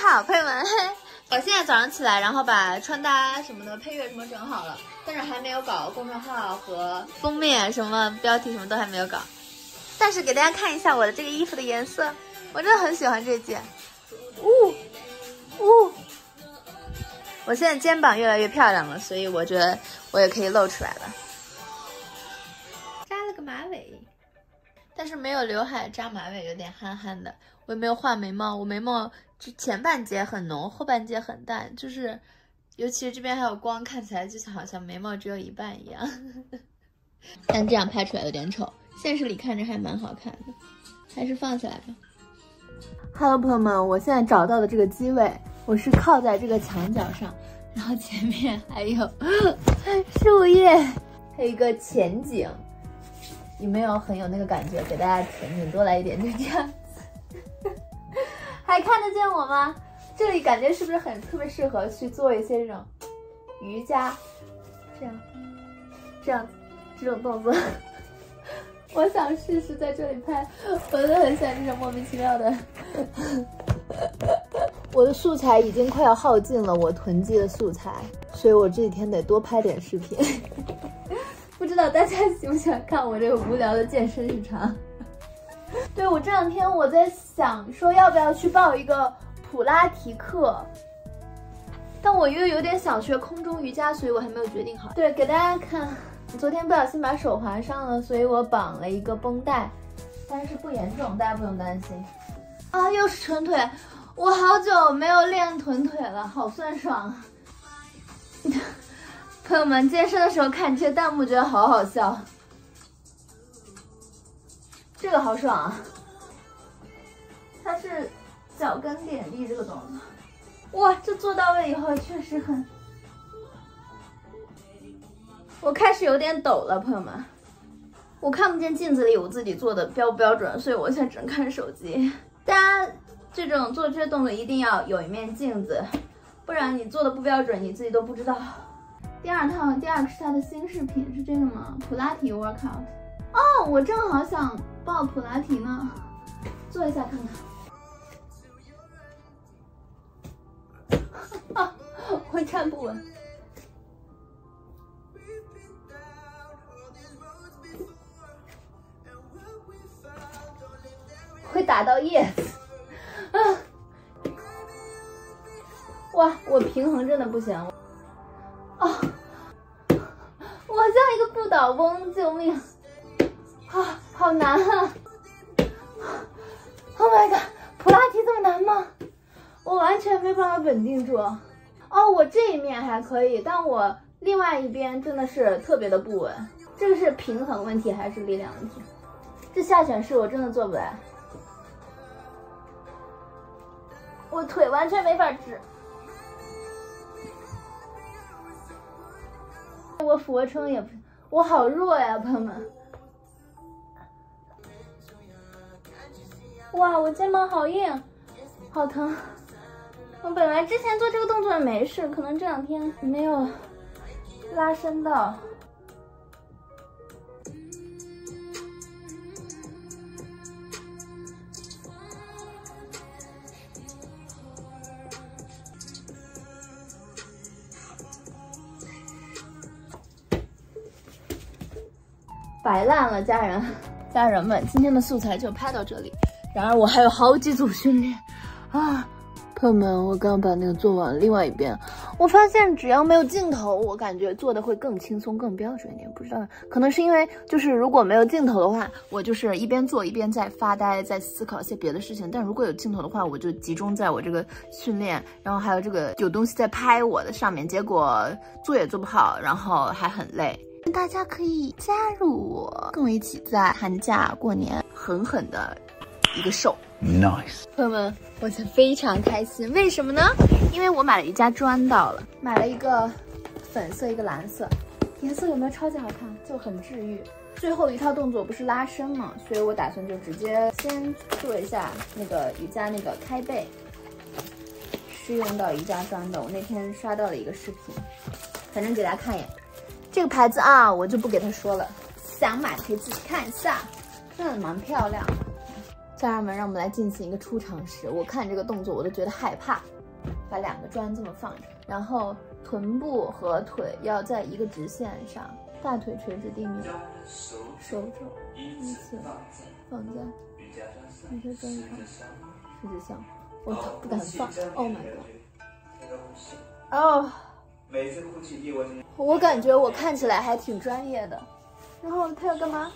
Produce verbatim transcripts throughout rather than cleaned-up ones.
好，朋友们，我现在早上起来，然后把穿搭什么的、配乐什么整好了，但是还没有搞公众号和封面什么标题什么都还没有搞。但是给大家看一下我的这个衣服的颜色，我真的很喜欢这件。呜呜，我现在肩膀越来越漂亮了，所以我觉得我也可以露出来了。扎了个马尾，但是没有刘海，扎马尾有点憨憨的。我也没有画眉毛，我眉毛就前半截很浓，后半截很淡，就是尤其是这边还有光，看起来就好像眉毛只有一半一样。但这样拍出来有点丑，现实里看着还蛮好看的，还是放下来吧。Hello， 朋友们，我现在找到的这个机位，我是靠在这个墙角上，然后前面还有树叶，还有一个前景，有没有很有那个感觉？给大家前景多来一点，就这样子。还看得见我吗？这里感觉是不是很特别适合去做一些这种瑜伽，这样，这样这种动作。我想试试在这里拍，我真的很喜欢这种莫名其妙的。我的素材已经快要耗尽了，我囤积的素材，所以我这几天得多拍点视频。不知道大家喜不喜欢看我这个无聊的健身日常？对，我这两天我在想说要不要去报一个普拉提课，但我又有点想学空中瑜伽，所以我还没有决定好。对，给大家看。昨天不小心把手划伤了，所以我绑了一个绷带，但是不严重，大家不用担心。啊，又是臀腿，我好久没有练臀腿了，好酸爽。朋友们，健身的时候看这些弹幕觉得好好笑，这个好爽啊！它是脚跟点地这个动作，哇，这做到位以后确实很。我开始有点抖了，朋友们，我看不见镜子里我自己做的标不标准，所以我现在只能看手机。大家这种做这些动作一定要有一面镜子，不然你做的不标准，你自己都不知道。第二套，第二个是它的新饰品，是这个吗？普拉提 workout。哦，我正好想报普拉提呢，做一下看看。啊，我站不稳。会打到叶子啊！哇，我平衡真的不行啊！我像一个不倒翁，救命！啊，好难啊 ！Oh my god， 普拉提这么难吗？我完全没办法稳定住。哦，我这一面还可以，但我另外一边真的是特别的不稳。这个是平衡问题还是力量问题？这下犬式我真的做不来。我腿完全没法直，我俯卧撑也不，我好弱呀，朋友们！哇，我肩膀好硬，好疼！我本来之前做这个动作没事，可能这两天没有拉伸到。摆烂了，家人，家人们，今天的素材就拍到这里。然而我还有好几组训练啊，朋友们，我刚把那个做完，另外一边，我发现只要没有镜头，我感觉做的会更轻松、更标准一点。不知道，可能是因为就是如果没有镜头的话，我就是一边做一边在发呆，在思考一些别的事情。但如果有镜头的话，我就集中在我这个训练，然后还有这个有东西在拍我的上面，结果做也做不好，然后还很累。大家可以加入我，跟我一起在寒假过年狠狠的一个瘦。Nice， 朋友们，我现在非常开心，为什么呢？因为我买了瑜伽砖到了，买了一个粉色，一个蓝色，颜色有没有超级好看？就很治愈。最后一套动作不是拉伸嘛，所以我打算就直接先做一下那个瑜伽那个开背，是用到瑜伽砖的。我那天刷到了一个视频，反正给大家看一眼。这个牌子啊，我就不给他说了，想买可以自己看一下，真的蛮漂亮的。 家人们，让我们来进行一个初尝试。我看这个动作我都觉得害怕。把两个砖这么放着，然后臀部和腿要在一个直线上，大腿垂直地面，手肘依次放在瑜伽砖上，十指向。我操，不敢放 ！Oh my god！ 哦，每次呼气，我感觉我看起来还挺专业的。然后他要干嘛？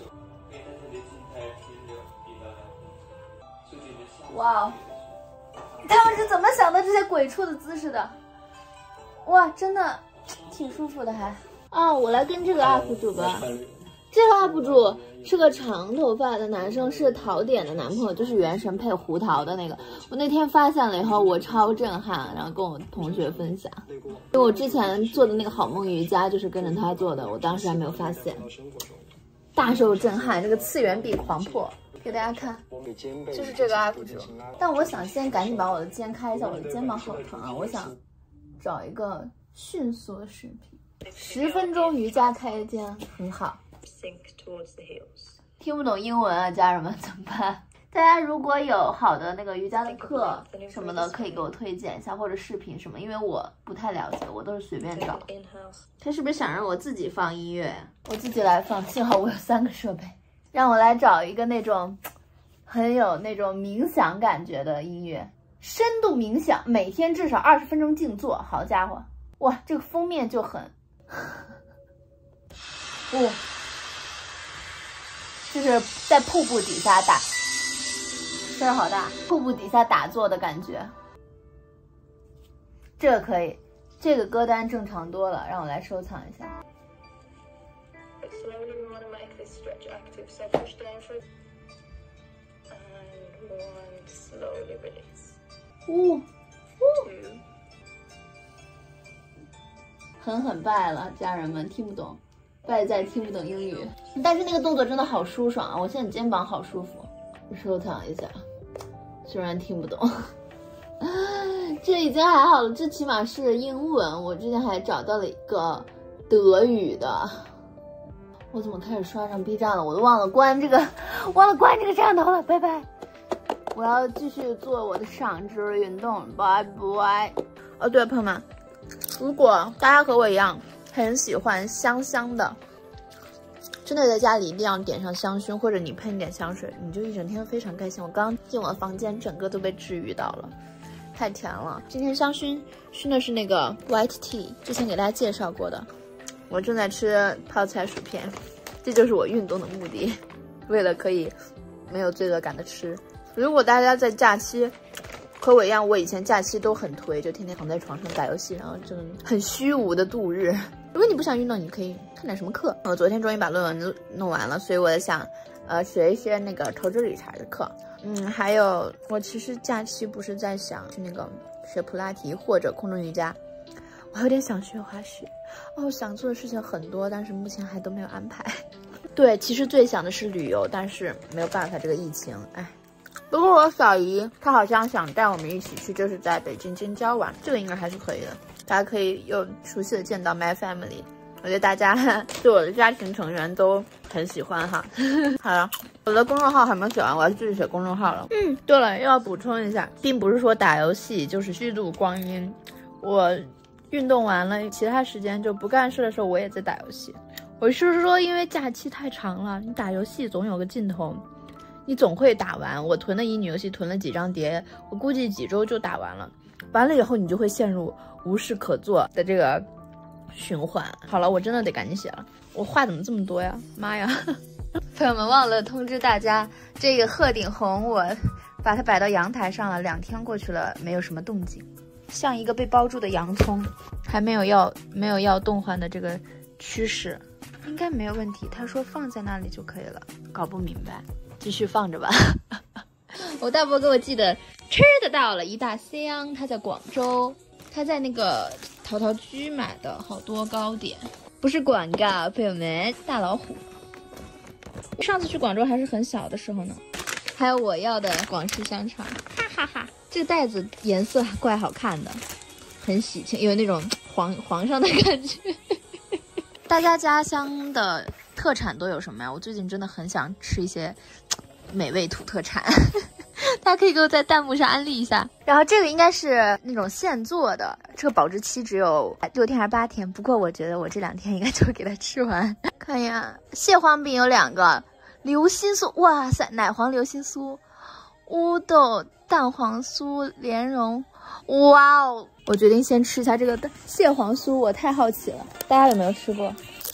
哇哦！他们是怎么想的这些鬼畜的姿势的？哇，真的挺舒服的还。啊，我来跟这个 U P 主吧。这个 U P 主是个长头发的男生，是桃点的男朋友，就是原神配胡桃的那个。我那天发现了以后，我超震撼，然后跟我同学分享。因为我之前做的那个好梦瑜伽就是跟着他做的，我当时还没有发现，大受震撼。这个次元壁狂破。给大家看，就是这个 U P 主，但我想先赶紧把我的肩开一下，我的肩膀好疼啊！我想找一个迅速的视频，十分钟瑜伽开肩很好。听不懂英文啊，家人们怎么办？大家如果有好的那个瑜伽的课什么的，可以给我推荐一下，或者视频什么，因为我不太了解，我都是随便找。他是不是想让我自己放音乐？我自己来放，幸好我有三个设备。让我来找一个那种很有那种冥想感觉的音乐，深度冥想，每天至少二十分钟静坐。好家伙，哇，这个封面就很，哇、哦，就是在瀑布底下打，声儿好大，瀑布底下打坐的感觉。这个可以，这个歌单正常多了，让我来收藏一下。Slowly we want to make this stretch active, so push down for and one, slowly release. Two. 狠狠败了，家人们听不懂，败在听不懂英语。但是那个动作真的好舒爽啊！我现在肩膀好舒服，我收藏一下，虽然听不懂。这已经还好了，这起码是英文。我之前还找到了一个德语的。我怎么开始刷上 B 站了？我都忘了关这个，忘了关这个站头了。拜拜！我要继续做我的上肢运动。拜拜！哦，对了，朋友们，如果大家和我一样很喜欢香香的，真的在家里一定要点上香薰，或者你喷一点香水，你就一整天非常开心。我刚进我的房间，整个都被治愈到了。太甜了！今天香薰熏的是那个 white tea， 之前给大家介绍过的。我正在吃泡菜薯片，这就是我运动的目的，为了可以没有罪恶感的吃。如果大家在假期和我一样，我以前假期都很颓，就天天躺在床上打游戏，然后就很虚无的度日。如果你不想运动，你可以看点什么课。我昨天终于把论文弄完了，所以我在想，呃，学一些那个投资理财的课。嗯，还有我其实假期不是在想去那个学普拉提或者空中瑜伽。我有点想学滑雪哦，想做的事情很多，但是目前还都没有安排。对，其实最想的是旅游，但是没有办法，这个疫情，哎。不过我小姨她好像想带我们一起去，就是在北京京郊玩，这个应该还是可以的。大家可以又熟悉的见到 my family， 我觉得大家对我的家庭成员都很喜欢哈。好了，我的公众号还没有写完，我要继续写公众号了。嗯，对了，又要补充一下，并不是说打游戏就是虚度光阴，我。运动完了，其他时间就不干事的时候，我也在打游戏。我是说，因为假期太长了，你打游戏总有个劲头，你总会打完。我囤的乙女游戏囤了几张碟，我估计几周就打完了。完了以后，你就会陷入无事可做的这个循环。好了，我真的得赶紧写了。我话怎么这么多呀？妈呀！朋友们，忘了通知大家，这个鹤顶红我把它摆到阳台上了，两天过去了，没有什么动静。像一个被包住的洋葱，还没有要没有要动换的这个趋势，应该没有问题。他说放在那里就可以了，搞不明白，继续放着吧。我大伯给我寄的吃的到了，一大箱。他在广州，他在那个淘淘居买的好多糕点，不是广告，朋友们。大老虎，上次去广州还是很小的时候呢。还有我要的广式香肠，哈哈哈。这个袋子颜色怪好看的，很喜庆，有那种皇皇上的感觉。大家家乡的特产都有什么呀？我最近真的很想吃一些美味土特产。大家可以给我在弹幕上安利一下。然后这个应该是那种现做的，这个保质期只有六天还是八天，不过我觉得我这两天应该就会给它吃完。看一下，蟹黄饼有两个，流心酥，哇塞，奶黄流心酥，乌豆蛋黄酥莲蓉，哇哦！我决定先吃一下这个蟹黄酥，我太好奇了，大家有没有吃过？啊，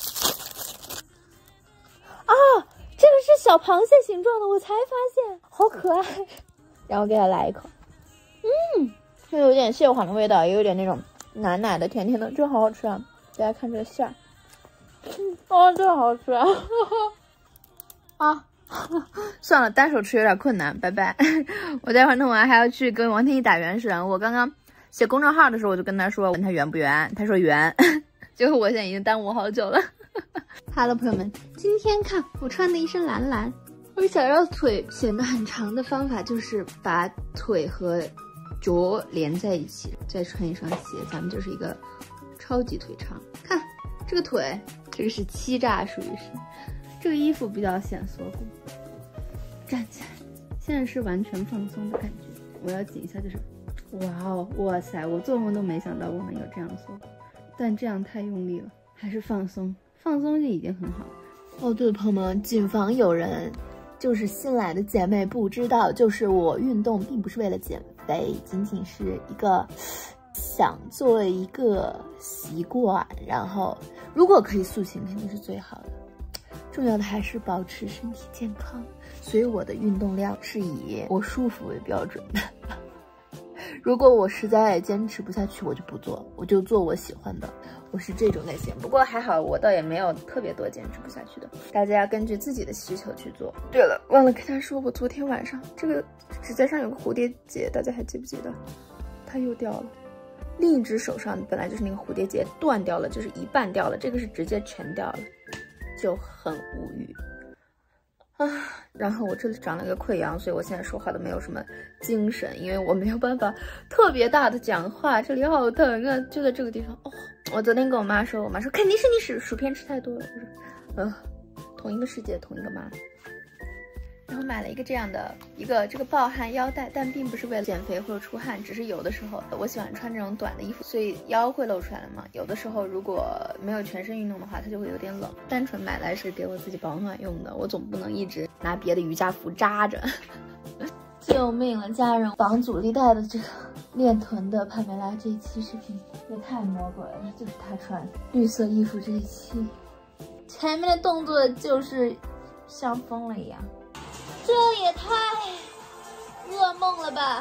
这个是小螃蟹形状的，我才发现，好可爱。然后给它来一口，嗯，它有点蟹黄的味道，也有点那种奶奶的、甜甜的，真好好吃啊！大家看这个馅儿，嗯，哦，真的好好吃啊！啊，算了，单手吃有点困难，拜拜。我待会儿弄完还要去跟王天一打原神。我刚刚写公众号的时候，我就跟他说问他圆不圆，他说圆，结果我现在已经耽误好久了。哈喽，朋友们，今天看我穿的一身蓝蓝。我想让腿显得很长的方法，就是把腿和脚连在一起，再穿一双鞋，咱们就是一个超级腿长。看这个腿，这个是欺诈，属于是。这个衣服比较显锁骨，站起来，现在是完全放松的感觉。我要紧一下，就是哇哦，哇塞，我做梦都没想到我能有这样的锁骨，但这样太用力了，还是放松，放松就已经很好了。哦，对了，朋友们，谨防有人。就是新来的姐妹不知道，就是我运动并不是为了减肥，仅仅是一个想做一个习惯，然后如果可以塑形肯定是最好的，重要的还是保持身体健康，所以我的运动量是以我舒服为标准的。如果我实在坚持不下去，我就不做，我就做我喜欢的，我是这种类型。不过还好，我倒也没有特别多坚持不下去的，大家要根据自己的需求去做。对了，忘了跟他说，我昨天晚上这个指甲上有个蝴蝶结，大家还记不记得？它又掉了。另一只手上本来就是那个蝴蝶结断掉了，就是一半掉了，这个是直接全掉了，就很无语。啊，然后我这里长了个溃疡，所以我现在说话都没有什么精神，因为我没有办法特别大的讲话，这里好疼啊，就在这个地方。哦，我昨天跟我妈说，我妈说肯定是你薯薯片吃太多了。我说，呃，同一个世界，同一个妈。然后买了一个这样的一个这个暴汗腰带，但并不是为了减肥或者出汗，只是有的时候我喜欢穿这种短的衣服，所以腰会露出来了嘛。有的时候如果没有全身运动的话，它就会有点冷。单纯买来是给我自己保暖用的，我总不能一直拿别的瑜伽服扎着。救命了，家人！绑阻力带的这个练臀的帕梅拉这一期视频也太魔鬼了，就是她穿绿色衣服这一期，前面的动作就是像疯了一样。这也太噩梦了吧！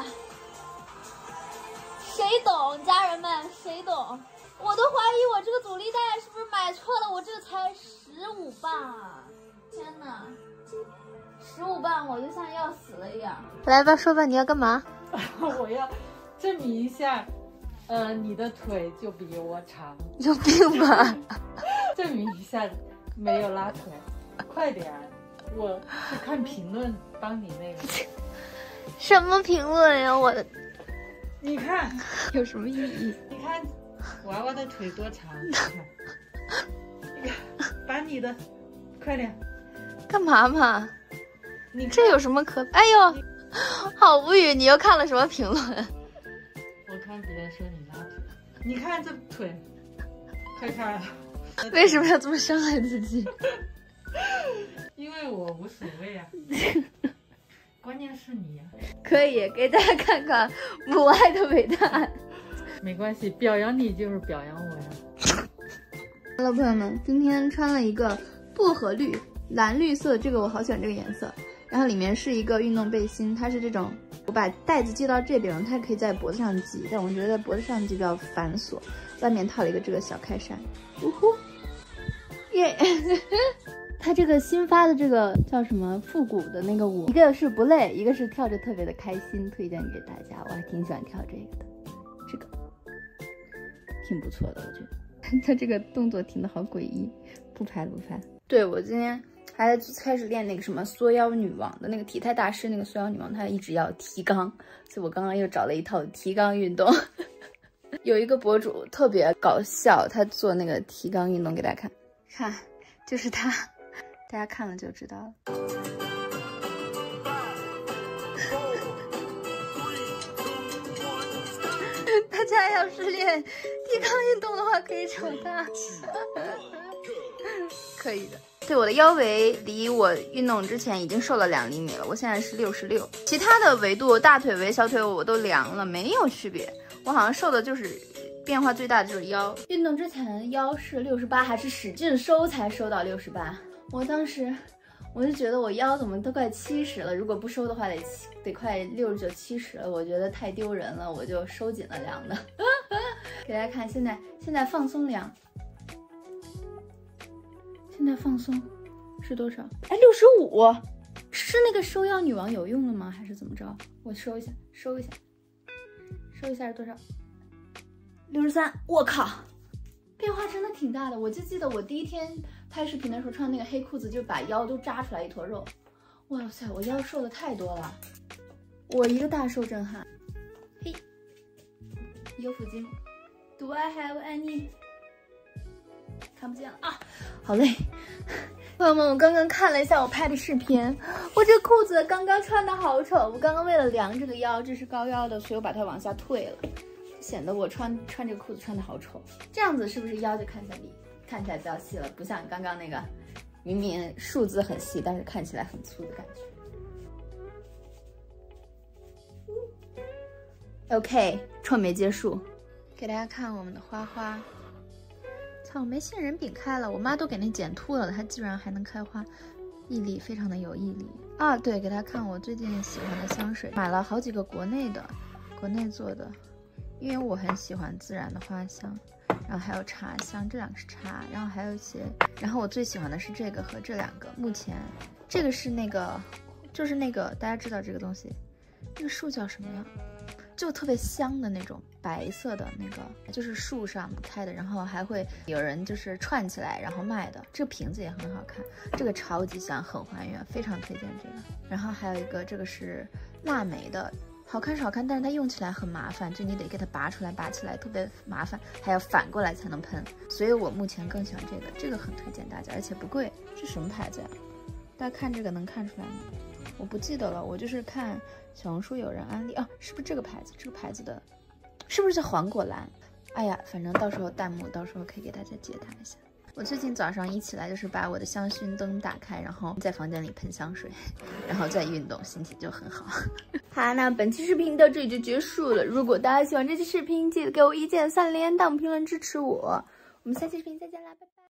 谁懂，家人们，谁懂？我都怀疑我这个阻力带是不是买错了，我这个才十五磅啊！天哪，十五磅我就像要死了一样。来吧，说吧，你要干嘛？ 我要证明一下，呃，你的腿就比我长。 有病吧？ 证明一下没有拉腿，快点！我是看评论帮你那个。 什么评论呀？我的， 你看有什么意义？ 你看娃娃的腿多长？你看，你看，把你的，快点。 干嘛嘛？ 你这有什么可？哎呦，好无语！你又看了什么评论？ 我看别人说你拉腿，你看这腿，快看。 为什么要这么伤害自己？ 因为我无所谓啊，关键是你呀、啊。 可以给大家看看母爱的伟大。 没关系，表扬你就是表扬我呀。 Hello， 朋友们，今天穿了一个薄荷绿、蓝绿色，这个我好喜欢这个颜色。然后里面是一个运动背心，它是这种，我把带子系到这里了，它可以在脖子上系，但我觉得脖子上系比较繁琐。外面套了一个这个小开衫，呜呼，耶！它这个新发的这个叫什么复古的那个舞，一个是不累，一个是跳着特别的开心，推荐给大家。我还挺喜欢跳这个的，这个挺不错的，我觉得。它这个动作停的好诡异，不拍不拍。对，我今天还开始练那个什么缩腰女王的那个体态大师那个缩腰女王，她一直要提肛，所以我刚刚又找了一套提肛运动。有一个博主特别搞笑，他做那个提肛运动给大家看，看就是他。大家看了就知道了。 要是练抵抗运动的话，可以找他。可以的。对，我的腰围离我运动之前已经瘦了两厘米了，我现在是六十六。其他的维度，大腿围、小腿我都量了，没有区别。我好像瘦的就是变化最大的就是腰。运动之前腰是六十八，还是使劲收才收到六十八。我当时我就觉得我腰怎么都快七十了，如果不收的话得得快六十九、七十了，我觉得太丢人了，我就收紧了量的。给大家看，现在现在放松量。现在放松是多少？哎，六十五，是那个收腰女王有用了吗？还是怎么着？我收一下，收一下，收一下是多少？六十三。我靠，变化真的挺大的。我就记得我第一天拍视频的时候穿那个黑裤子，就把腰都扎出来一坨肉。哇塞，我腰瘦的太多了，我一个大受震撼。嘿，腰腹肌 ，Do I have any？看不见了啊，好累。朋友们，我刚刚看了一下我拍的视频，我这裤子刚刚穿的好丑。我刚刚为了量这个腰，这是高腰的，所以我把它往下退了，显得我穿穿这个裤子穿的好丑。这样子是不是腰就看起来比看起来比较细了？不像刚刚那个明明数字很细，但是看起来很粗的感觉。OK， 创没结束，给大家看我们的花花。草莓杏仁饼开了，我妈都给那剪秃了，它居然还能开花，毅力非常的有毅力啊！对，给大家看我最近喜欢的香水，买了好几个国内的，国内做的，因为我很喜欢自然的花香，然后还有茶香，这两个是茶，然后还有一些，然后我最喜欢的是这个和这两个，目前这个是那个，就是那个大家知道这个东西，那个树叫什么呀？就特别香的那种白色的那个，就是树上开的，然后还会有人就是串起来然后卖的。这个瓶子也很好看，这个超级香，很还原，非常推荐这个。然后还有一个，这个是腊梅的，好看是好看，但是它用起来很麻烦，就你得给它拔出来，拔起来特别麻烦，还要反过来才能喷。所以我目前更喜欢这个，这个很推荐大家，而且不贵。这什么牌子呀？大家看这个能看出来吗？我不记得了，我就是看小红书有人安利啊，是不是这个牌子？这个牌子的，是不是叫黄果兰？哎呀，反正到时候弹幕到时候可以给大家解答一下。我最近早上一起来就是把我的香薰灯打开，然后在房间里喷香水，然后再运动，心情就很好。好，那本期视频到这里就结束了。如果大家喜欢这期视频，记得给我一键三连、弹幕评论支持我。我们下期视频再见啦，拜拜。